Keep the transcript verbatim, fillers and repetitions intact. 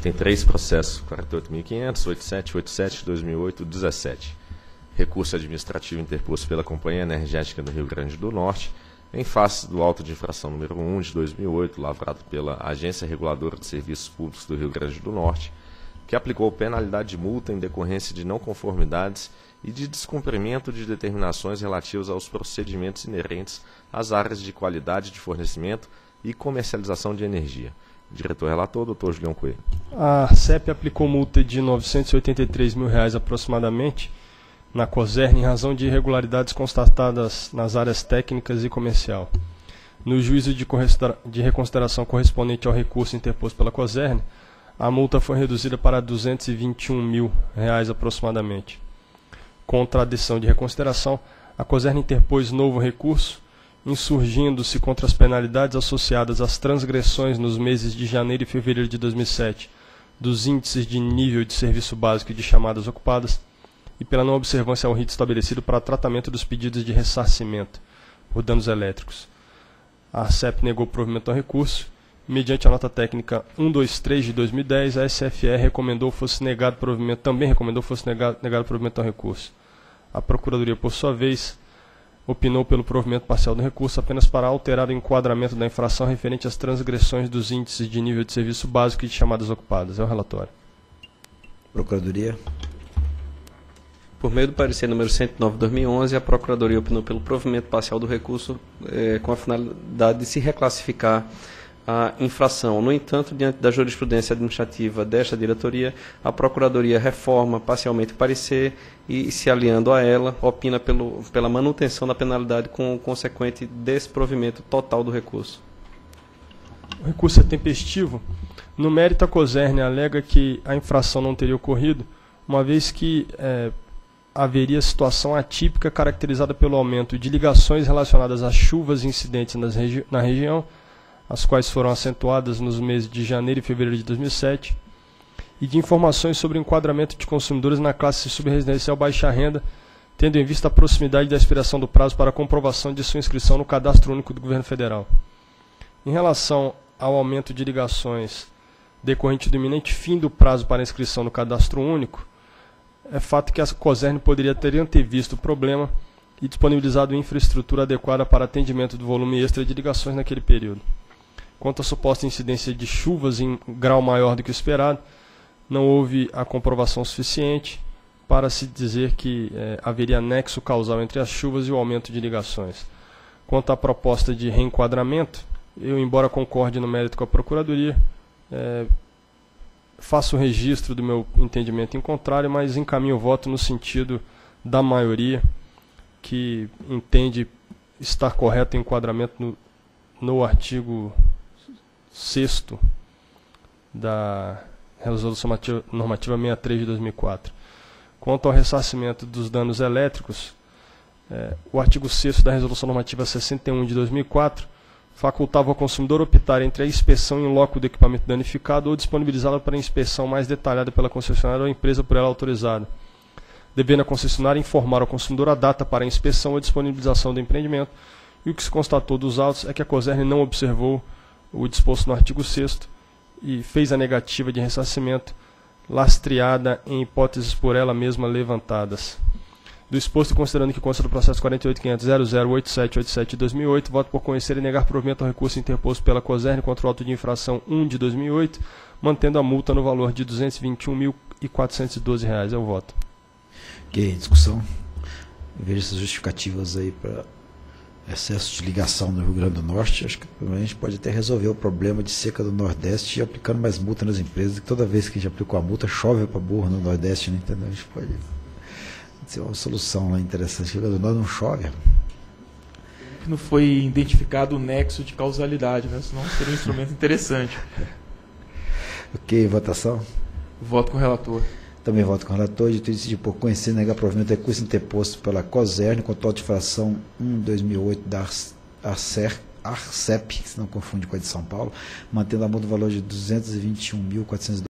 tem três processos, quarenta e oito mil e quinhentos, oitenta e sete, oitenta e sete, dois mil e oito, dezessete. Recurso administrativo interposto pela Companhia Energética do Rio Grande do Norte, em face do auto de infração número um de dois mil e oito, lavrado pela Agência Reguladora de Serviços Públicos do Rio Grande do Norte, que aplicou penalidade de multa em decorrência de não conformidades e de descumprimento de determinações relativas aos procedimentos inerentes às áreas de qualidade de fornecimento e comercialização de energia. Diretor-relator, doutor Julião Coelho. A Arcep aplicou multa de novecentos e oitenta e três mil reais aproximadamente na COSERN em razão de irregularidades constatadas nas áreas técnicas e comercial. No juízo de, de reconsideração correspondente ao recurso interposto pela COSERN, a multa foi reduzida para duzentos e vinte e um mil reais aproximadamente. Contra a decisão de reconsideração, a COSERN interpôs novo recurso, insurgindo-se contra as penalidades associadas às transgressões nos meses de janeiro e fevereiro de dois mil e sete dos índices de nível de serviço básico e de chamadas ocupadas, e pela não observância ao rito estabelecido para tratamento dos pedidos de ressarcimento por danos elétricos. A Arcep negou provimento ao recurso. Mediante a nota técnica cento e vinte e três de dois mil e dez, a S F E recomendou fosse negado provimento, também recomendou fosse negado, negado provimento ao recurso. A Procuradoria, por sua vez, opinou pelo provimento parcial do recurso apenas para alterar o enquadramento da infração referente às transgressões dos índices de nível de serviço básico e de chamadas ocupadas. É o relatório. Procuradoria. Por meio do parecer número cento e nove de dois mil e onze, a Procuradoria opinou pelo provimento parcial do recurso eh, com a finalidade de se reclassificar a infração. No entanto, diante da jurisprudência administrativa desta diretoria, a Procuradoria reforma parcialmente o parecer e, se aliando a ela, opina pelo, pela manutenção da penalidade com o consequente desprovimento total do recurso. O recurso é tempestivo. No mérito, a COSERN alega que a infração não teria ocorrido, uma vez que é, haveria situação atípica caracterizada pelo aumento de ligações relacionadas a chuvas incidentes nas regi na região, as quais foram acentuadas nos meses de janeiro e fevereiro de dois mil e sete, e de informações sobre o enquadramento de consumidores na classe subresidencial baixa renda, tendo em vista a proximidade da expiração do prazo para a comprovação de sua inscrição no Cadastro Único do Governo Federal. Em relação ao aumento de ligações decorrente do iminente fim do prazo para inscrição no Cadastro Único, é fato que a COSERN poderia ter antevisto o problema e disponibilizado infraestrutura adequada para atendimento do volume extra de ligações naquele período. Quanto à suposta incidência de chuvas em grau maior do que o esperado, não houve a comprovação suficiente para se dizer que eh, haveria nexo causal entre as chuvas e o aumento de ligações. Quanto à proposta de reenquadramento, eu, embora concorde no mérito com a Procuradoria, eh, faço o registro do meu entendimento em contrário, mas encaminho o voto no sentido da maioria, que entende estar correto o enquadramento no, no artigo sexto da Resolução Normativa sessenta e três de dois mil e quatro. Quanto ao ressarcimento dos danos elétricos, eh, o artigo sexto da Resolução Normativa sessenta e um de dois mil e quatro facultava ao consumidor optar entre a inspeção em loco do equipamento danificado ou disponibilizá-lo para inspeção mais detalhada pela concessionária ou empresa por ela autorizada, devendo a concessionária informar ao consumidor a data para a inspeção ou disponibilização do empreendimento, e o que se constatou dos autos é que a COSERN não observou o disposto no artigo sexto e fez a negativa de ressarcimento, lastreada em hipóteses por ela mesma levantadas. Do exposto, considerando que consta do processo quarenta e oito ponto quinhentos ponto zero zero oito sete oito sete de dois mil e oito, voto por conhecer e negar provimento ao recurso interposto pela COSERN contra o auto de infração um de dois mil e oito, mantendo a multa no valor de duzentos e vinte e um mil quatrocentos e doze reais. É o voto. Ok, discussão. Vejo essas justificativas aí para excesso de ligação no Rio Grande do Norte. Acho que a gente pode até resolver o problema de seca do Nordeste aplicando mais multa nas empresas, que toda vez que a gente aplicou a multa, chove para burro no Nordeste, né? Entendeu? A gente pode ser uma solução lá interessante. O Rio Grande do Norte não chove. Não foi identificado o nexo de causalidade, né? Senão seria um instrumento interessante. Ok, votação. Voto com o relator. Também voto com o relator. De decidir por conhecer e negar provimento do recurso interposto pela COSERN contra a infração um de dois mil e oito da Arcer, Arcep, se não confunde com a de São Paulo, mantendo a multa no valor de duzentos e vinte e um mil quatrocentos